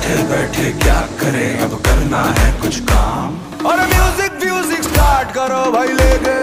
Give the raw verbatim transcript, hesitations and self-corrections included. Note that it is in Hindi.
बैठे बैठे क्या करें, अब करना है कुछ काम। और म्यूजिक म्यूजिक स्टार्ट करो भाई लेके